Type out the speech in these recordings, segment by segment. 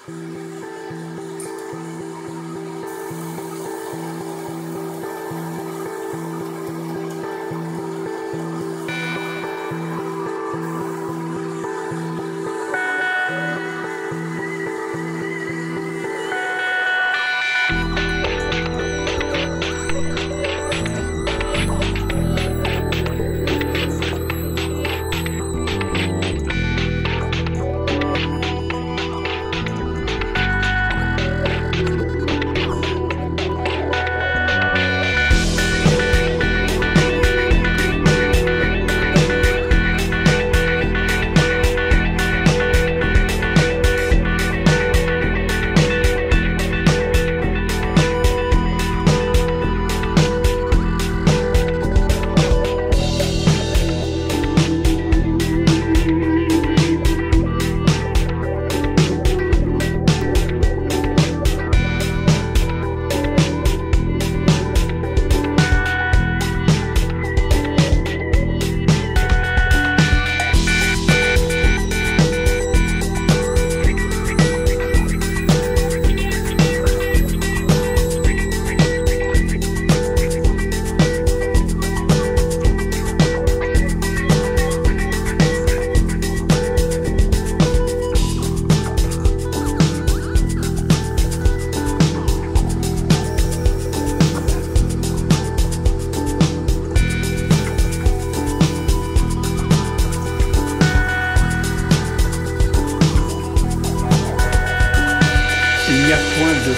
Il n'y a point de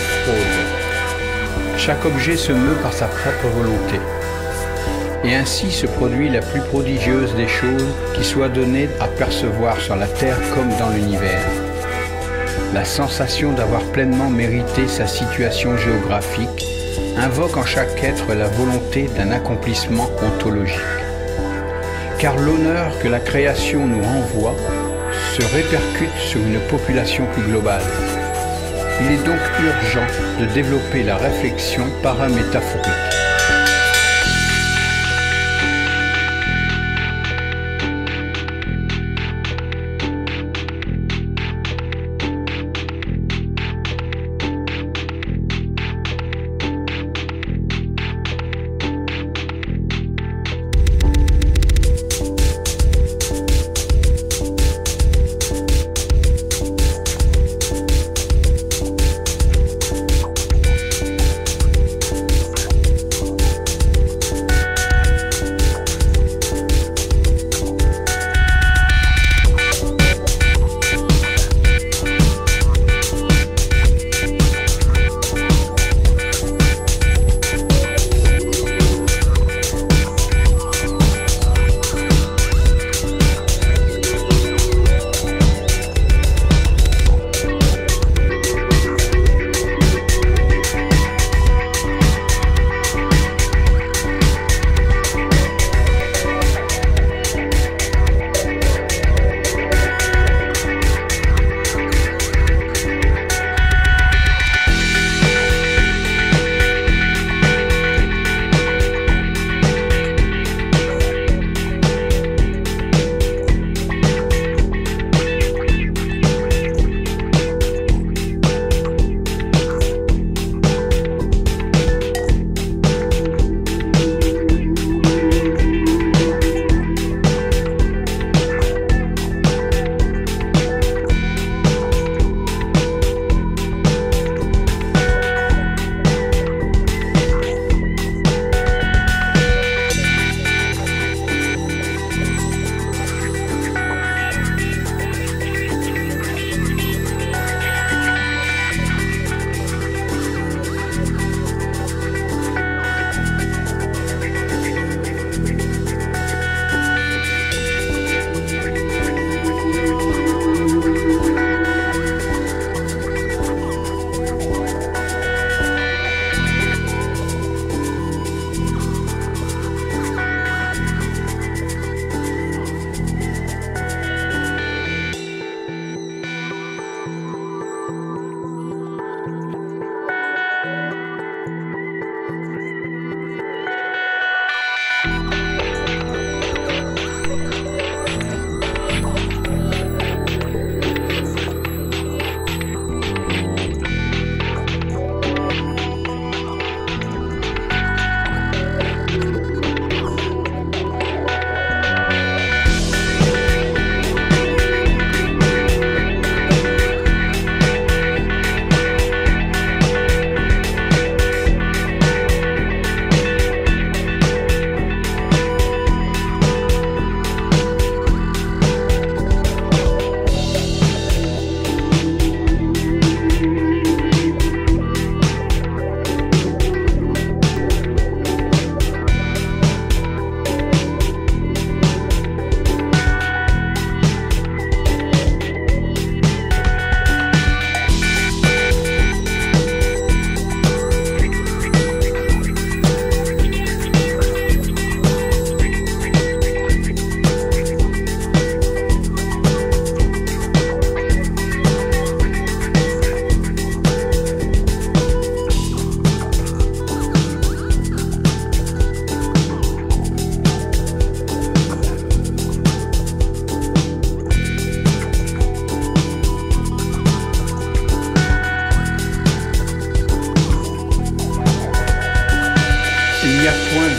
fraude. Chaque objet se meut par sa propre volonté. Et ainsi se produit la plus prodigieuse des choses qui soit donnée à percevoir sur la terre comme dans l'univers. La sensation d'avoir pleinement mérité sa situation géographique invoque en chaque être la volonté d'un accomplissement ontologique. Car l'honneur que la création nous renvoie se répercute sur une population plus globale. Il est donc urgent de développer la réflexion paramétaphorique.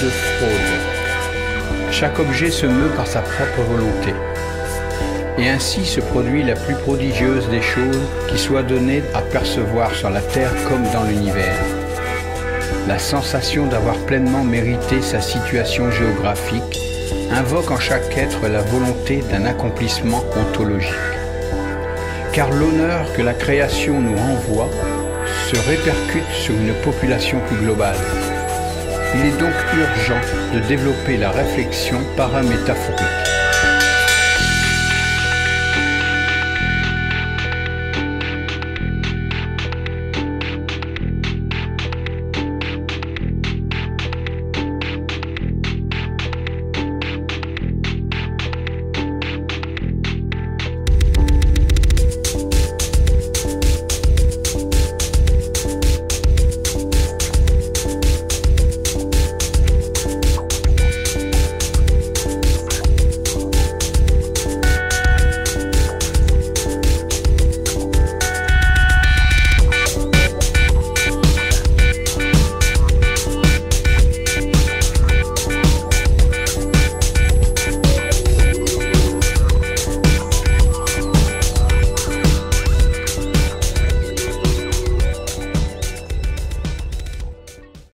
de fraude. Chaque objet se meut par sa propre volonté. Et ainsi se produit la plus prodigieuse des choses qui soit donnée à percevoir sur la terre comme dans l'univers. La sensation d'avoir pleinement mérité sa situation géographique invoque en chaque être la volonté d'un accomplissement ontologique. Car l'honneur que la création nous renvoie se répercute sur une population plus globale. Il est donc urgent de développer la réflexion paramétaphorique.